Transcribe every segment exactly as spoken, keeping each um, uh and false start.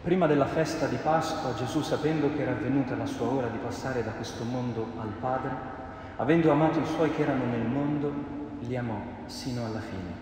Prima della festa di Pasqua, Gesù, sapendo che era venuta la sua ora di passare da questo mondo al Padre, avendo amato i suoi che erano nel mondo, li amò sino alla fine.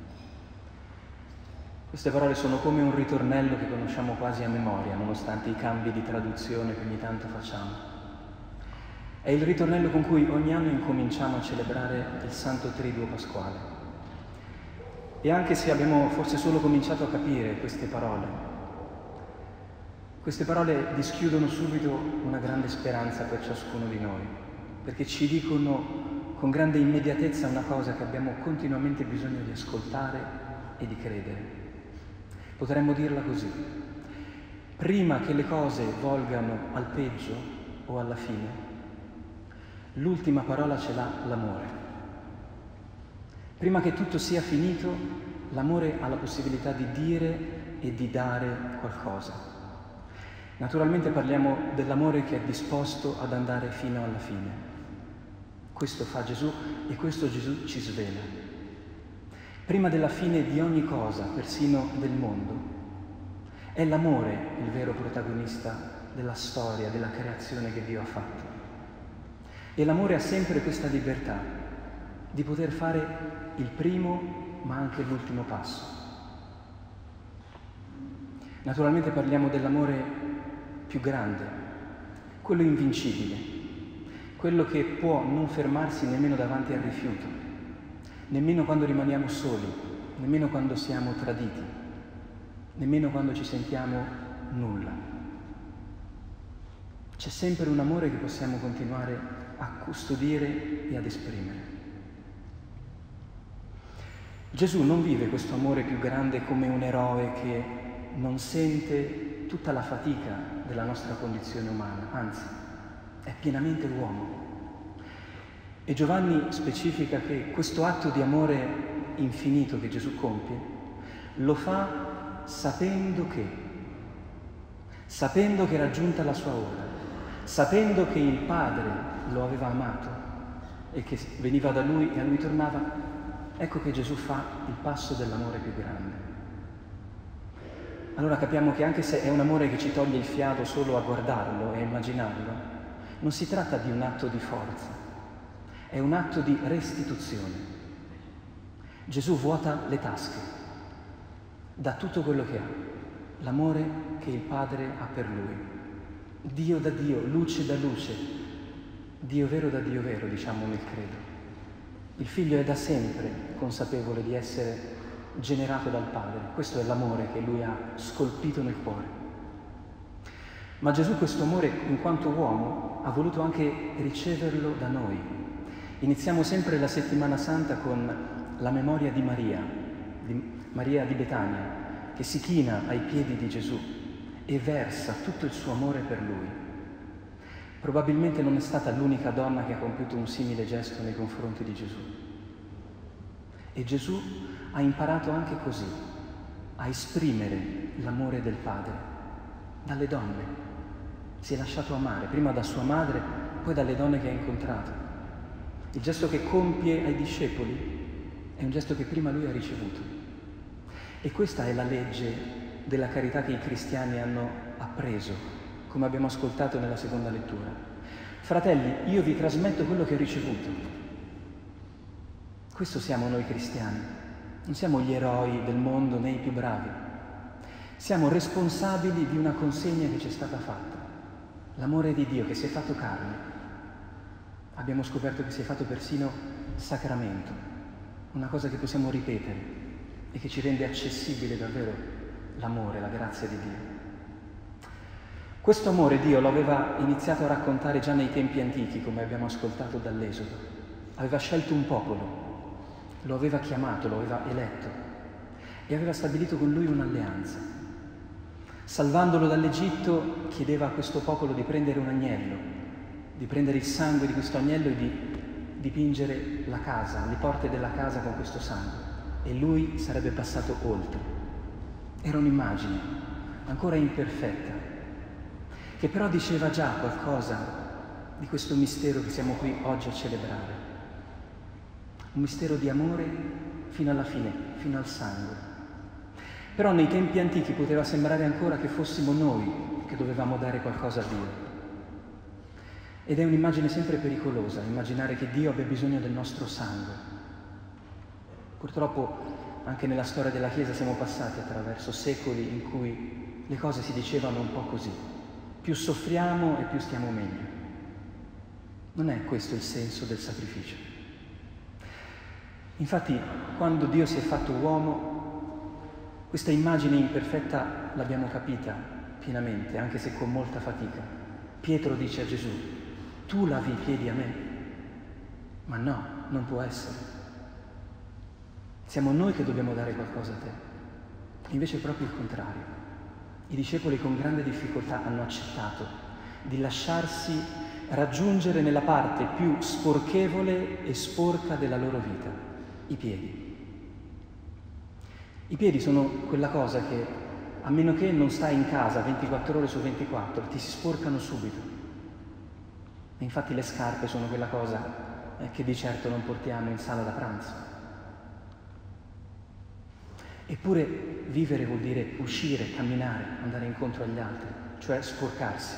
Queste parole sono come un ritornello che conosciamo quasi a memoria, nonostante i cambi di traduzione che ogni tanto facciamo. È il ritornello con cui ogni anno incominciamo a celebrare il Santo Triduo Pasquale. E anche se abbiamo forse solo cominciato a capire queste parole, queste parole dischiudono subito una grande speranza per ciascuno di noi, perché ci dicono con grande immediatezza una cosa che abbiamo continuamente bisogno di ascoltare e di credere. Potremmo dirla così: prima che le cose volgano al peggio o alla fine, l'ultima parola ce l'ha l'amore. Prima che tutto sia finito, l'amore ha la possibilità di dire e di dare qualcosa. Naturalmente parliamo dell'amore che è disposto ad andare fino alla fine. Questo fa Gesù e questo Gesù ci svela. Prima della fine di ogni cosa, persino del mondo, è l'amore il vero protagonista della storia, della creazione che Dio ha fatto. E l'amore ha sempre questa libertà di poter fare il primo ma anche l'ultimo passo. Naturalmente parliamo dell'amore più grande, quello invincibile, quello che può non fermarsi nemmeno davanti al rifiuto, nemmeno quando rimaniamo soli, nemmeno quando siamo traditi, nemmeno quando ci sentiamo nulla. C'è sempre un amore che possiamo continuare a custodire e ad esprimere. Gesù non vive questo amore più grande come un eroe che non sente tutta la fatica della nostra condizione umana, anzi, è pienamente uomo. E Giovanni specifica che questo atto di amore infinito che Gesù compie lo fa sapendo che, sapendo che era giunta la sua ora, sapendo che il Padre lo aveva amato e che veniva da Lui e a Lui tornava. Ecco che Gesù fa il passo dell'amore più grande. Allora capiamo che anche se è un amore che ci toglie il fiato solo a guardarlo e a immaginarlo, non si tratta di un atto di forza, è un atto di restituzione. Gesù vuota le tasche, dà tutto quello che ha, l'amore che il Padre ha per Lui. Dio da Dio, luce da luce, Dio vero da Dio vero, diciamo nel credo. Il Figlio è da sempre consapevole di essere generato dal Padre. Questo è l'amore che Lui ha scolpito nel cuore. Ma Gesù questo amore, in quanto uomo, ha voluto anche riceverlo da noi. Iniziamo sempre la settimana santa con la memoria di Maria, di Maria di Betania, che si china ai piedi di Gesù e versa tutto il suo amore per Lui. Probabilmente non è stata l'unica donna che ha compiuto un simile gesto nei confronti di Gesù. E Gesù ha imparato anche così a esprimere l'amore del Padre dalle donne. Si è lasciato amare, prima da sua madre, poi dalle donne che ha incontrato. Il gesto che compie ai discepoli è un gesto che prima lui ha ricevuto. E questa è la legge della carità che i cristiani hanno appreso, come abbiamo ascoltato nella seconda lettura. Fratelli, io vi trasmetto quello che ho ricevuto. Questo siamo noi cristiani. Non siamo gli eroi del mondo né i più bravi. Siamo responsabili di una consegna che ci è stata fatta. L'amore di Dio che si è fatto carne. Abbiamo scoperto che si è fatto persino sacramento, una cosa che possiamo ripetere e che ci rende accessibile davvero l'amore, la grazia di Dio. Questo amore Dio lo aveva iniziato a raccontare già nei tempi antichi, come abbiamo ascoltato dall'Esodo. Aveva scelto un popolo, lo aveva chiamato, lo aveva eletto e aveva stabilito con lui un'alleanza. Salvandolo dall'Egitto, chiedeva a questo popolo di prendere un agnello, di prendere il sangue di questo agnello e di dipingere la casa, le porte della casa con questo sangue, e lui sarebbe passato oltre. Era un'immagine ancora imperfetta, che però diceva già qualcosa di questo mistero che siamo qui oggi a celebrare. Un mistero di amore fino alla fine, fino al sangue. Però nei tempi antichi poteva sembrare ancora che fossimo noi che dovevamo dare qualcosa a Dio. Ed è un'immagine sempre pericolosa, immaginare che Dio abbia bisogno del nostro sangue. Purtroppo anche nella storia della Chiesa siamo passati attraverso secoli in cui le cose si dicevano un po' così. Più soffriamo e più stiamo meglio. Non è questo il senso del sacrificio. Infatti, quando Dio si è fatto uomo, questa immagine imperfetta l'abbiamo capita pienamente, anche se con molta fatica. Pietro dice a Gesù: tu lavi i piedi a me? Ma no, non può essere. Siamo noi che dobbiamo dare qualcosa a te. Invece è proprio il contrario. I discepoli con grande difficoltà hanno accettato di lasciarsi raggiungere nella parte più sporchevole e sporca della loro vita, i piedi. I piedi sono quella cosa che, a meno che non stai in casa ventiquattro ore su ventiquattro, ti si sporcano subito. E infatti le scarpe sono quella cosa eh, che di certo non portiamo in sala da pranzo. Eppure vivere vuol dire uscire, camminare, andare incontro agli altri, cioè sporcarsi.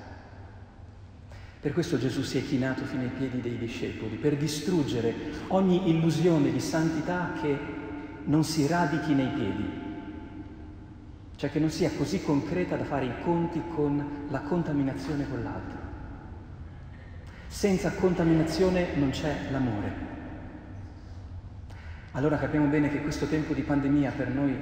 Per questo Gesù si è chinato fino ai piedi dei discepoli, per distruggere ogni illusione di santità che non si radichi nei piedi, cioè che non sia così concreta da fare i conti con la contaminazione con l'altro. Senza contaminazione non c'è l'amore. Allora capiamo bene che questo tempo di pandemia per noi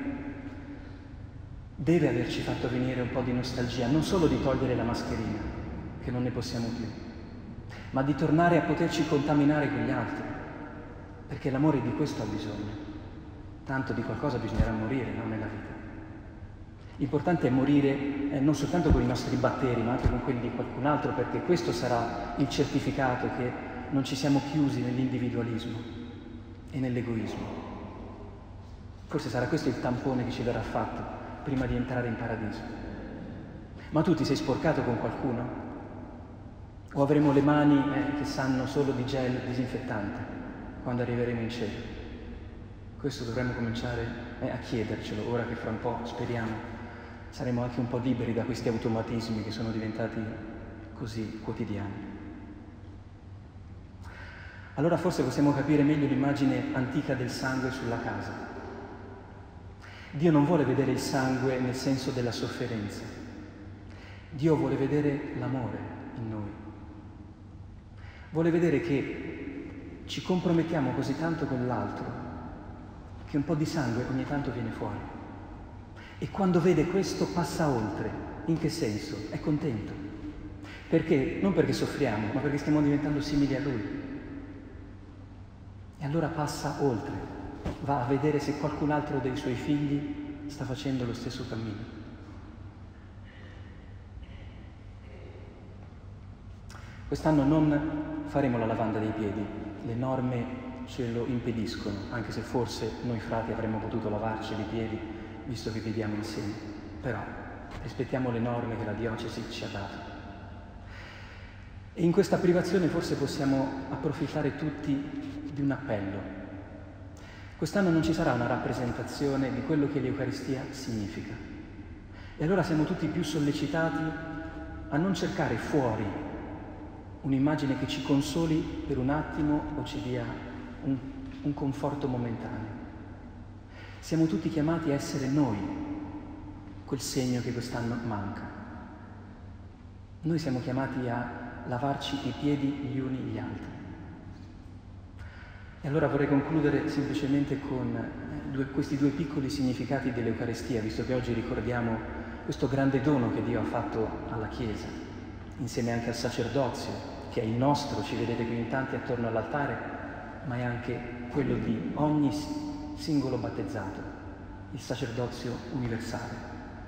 deve averci fatto venire un po' di nostalgia, non solo di togliere la mascherina, che non ne possiamo più, ma di tornare a poterci contaminare con gli altri, perché l'amore di questo ha bisogno. Tanto di qualcosa bisognerà morire, no, nella vita. L'importante è morire eh, non soltanto con i nostri batteri, ma anche con quelli di qualcun altro, perché questo sarà il certificato che non ci siamo chiusi nell'individualismo e nell'egoismo. Forse sarà questo il tampone che ci verrà fatto prima di entrare in paradiso. Ma tu ti sei sporcato con qualcuno? O avremo le mani eh, che sanno solo di gel disinfettante quando arriveremo in cielo? Questo dovremmo cominciare eh, a chiedercelo, ora che fra un po', speriamo, saremo anche un po' liberi da questi automatismi che sono diventati così quotidiani. Allora forse possiamo capire meglio l'immagine antica del sangue sulla casa. Dio non vuole vedere il sangue nel senso della sofferenza. Dio vuole vedere l'amore in noi. Vuole vedere che ci compromettiamo così tanto con l'altro che un po' di sangue ogni tanto viene fuori. E quando vede questo passa oltre. In che senso? È contento. Perché? Non perché soffriamo, ma perché stiamo diventando simili a Lui. E allora passa oltre. Va a vedere se qualcun altro dei suoi figli sta facendo lo stesso cammino. Quest'anno non faremo la lavanda dei piedi. Le norme ce lo impediscono, anche se forse noi frati avremmo potuto lavarci i piedi, visto che viviamo insieme. Però rispettiamo le norme che la diocesi ci ha dato. E in questa privazione forse possiamo approfittare tutti di un appello. Quest'anno non ci sarà una rappresentazione di quello che l'Eucaristia significa. E allora siamo tutti più sollecitati a non cercare fuori un'immagine che ci consoli per un attimo o ci dia un, un conforto momentaneo. Siamo tutti chiamati a essere noi quel segno che quest'anno manca. Noi siamo chiamati a lavarci i piedi gli uni gli altri. E allora vorrei concludere semplicemente con due, questi due piccoli significati dell'Eucaristia, visto che oggi ricordiamo questo grande dono che Dio ha fatto alla Chiesa, insieme anche al sacerdozio, che è il nostro, ci vedete qui in tanti attorno all'altare, ma è anche quello di ogni singolo battezzato, il sacerdozio universale.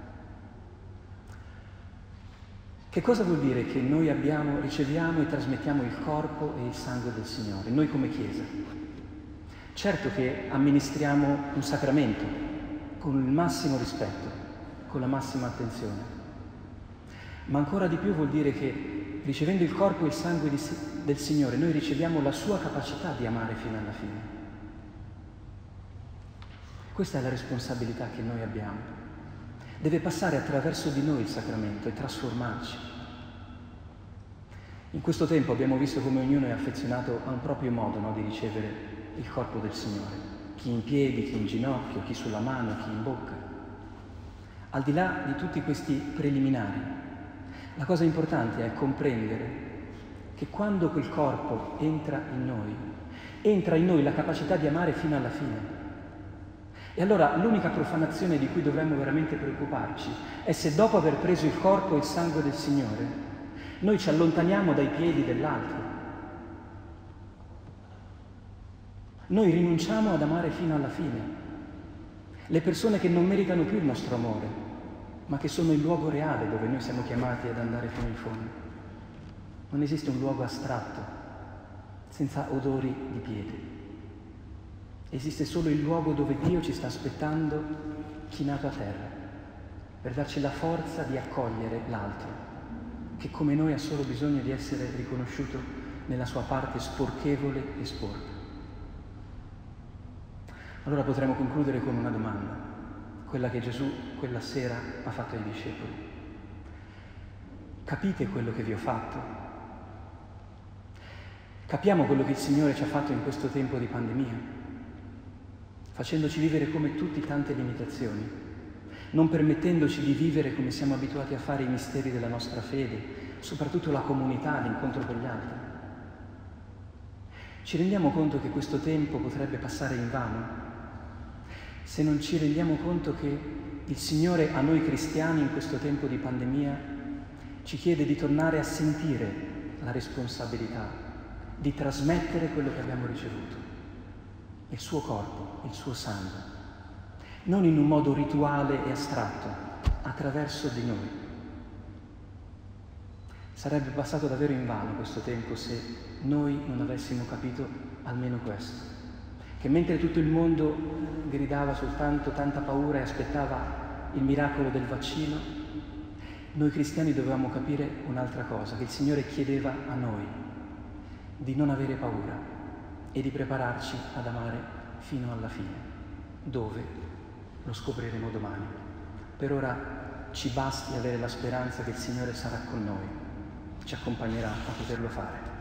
Che cosa vuol dire che noi abbiamo, riceviamo e trasmettiamo il corpo e il sangue del Signore, noi come Chiesa? Certo che amministriamo un sacramento con il massimo rispetto, con la massima attenzione, ma ancora di più vuol dire che ricevendo il corpo e il sangue di, del Signore noi riceviamo la sua capacità di amare fino alla fine. Questa è la responsabilità che noi abbiamo. Deve passare attraverso di noi il sacramento e trasformarci. In questo tempo abbiamo visto come ognuno è affezionato a un proprio modo, no, di ricevere il corpo del Signore. Chi in piedi, chi in ginocchio, chi sulla mano, chi in bocca. Al di là di tutti questi preliminari, la cosa importante è comprendere che quando quel corpo entra in noi, entra in noi la capacità di amare fino alla fine. E allora l'unica profanazione di cui dovremmo veramente preoccuparci è se dopo aver preso il corpo e il sangue del Signore noi ci allontaniamo dai piedi dell'altro. Noi rinunciamo ad amare fino alla fine le persone che non meritano più il nostro amore, ma che sono il luogo reale dove noi siamo chiamati ad andare fino in fondo. Non esiste un luogo astratto, senza odori di piedi. Esiste solo il luogo dove Dio ci sta aspettando chinato a terra, per darci la forza di accogliere l'altro, che come noi ha solo bisogno di essere riconosciuto nella sua parte sporchevole e sporca. Allora potremo concludere con una domanda, quella che Gesù quella sera ha fatto ai discepoli. Capite quello che vi ho fatto? Capiamo quello che il Signore ci ha fatto in questo tempo di pandemia, facendoci vivere come tutti tante limitazioni, non permettendoci di vivere come siamo abituati a fare i misteri della nostra fede, soprattutto la comunità, l'incontro con gli altri. Ci rendiamo conto che questo tempo potrebbe passare in vano se non ci rendiamo conto che il Signore a noi cristiani in questo tempo di pandemia ci chiede di tornare a sentire la responsabilità di trasmettere quello che abbiamo ricevuto, il suo corpo, il suo sangue, non in un modo rituale e astratto, attraverso di noi. Sarebbe passato davvero in vano questo tempo se noi non avessimo capito almeno questo, che mentre tutto il mondo gridava soltanto tanta paura e aspettava il miracolo del vaccino, noi cristiani dovevamo capire un'altra cosa, che il Signore chiedeva a noi di non avere paura e di prepararci ad amare fino alla fine. Dove? Lo scopriremo domani. Per ora ci basti avere la speranza che il Signore sarà con noi, ci accompagnerà a poterlo fare.